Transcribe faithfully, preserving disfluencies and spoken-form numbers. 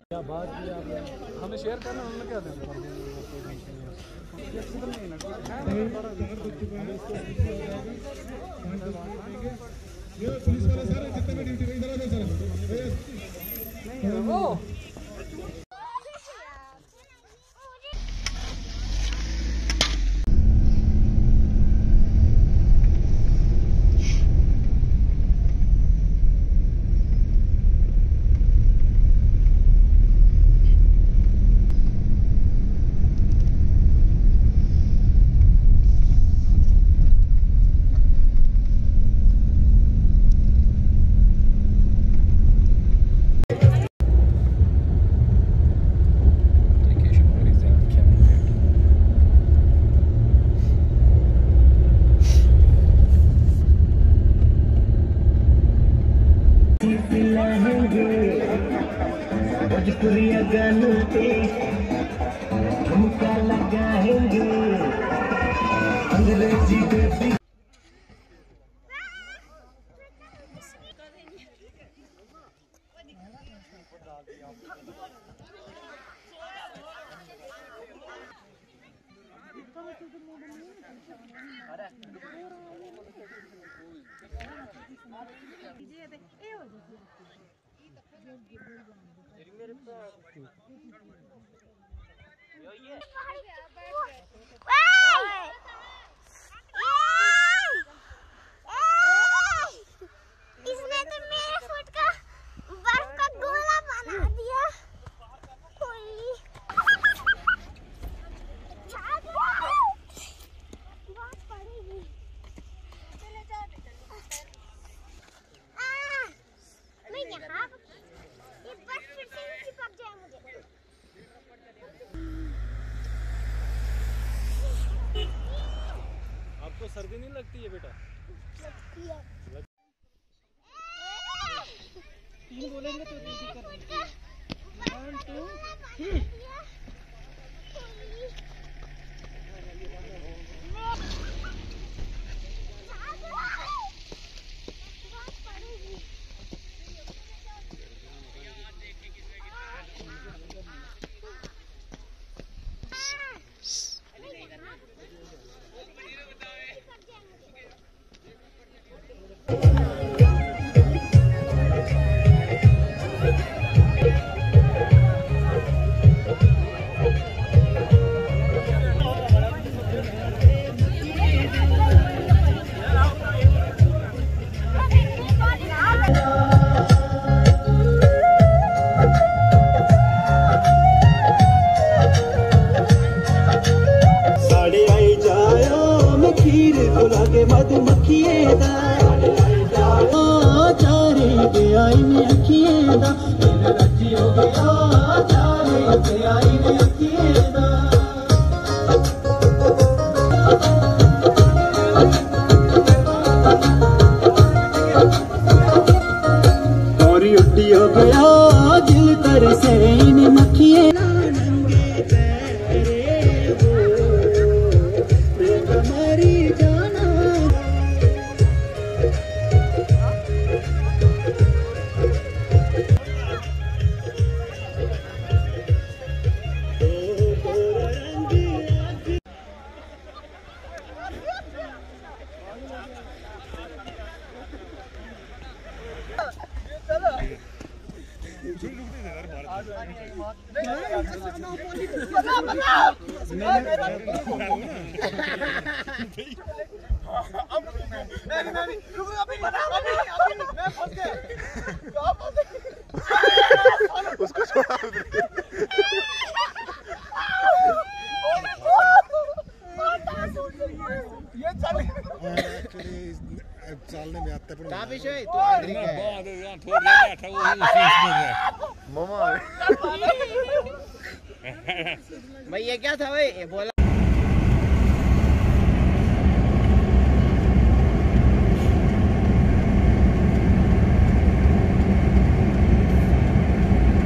क्या बात की आपने, हमें शेयर करना, हमने क्या देना पुलिस वाले सारे जितने भी ड्यूटी नहीं वो भोजपुरिया गानों पे झुमका लगाएंगे अंग्रेजी बेबी। इसने तो मेरे फुट का बर्फ का गोला बना दिया। बहुत पड़ेगी। चले जाओ मैं यहाँ ये बर्फ फिर से चिपक जाए मुझे। आपको सर्दी नहीं लगती है बेटा? लगती है। तीन बोलेंगे तो दिक्कत नहीं। One two three. मधुमक्खिए दा चारे के आई में अखिए दा रजी हो गया चारे के आई में अखिए दा औरी उड्डी हो गया दिल तर से इन मक्खिए उसको छोड़ा ये चलने में आता है भाई ये क्या था भाई? ये बोला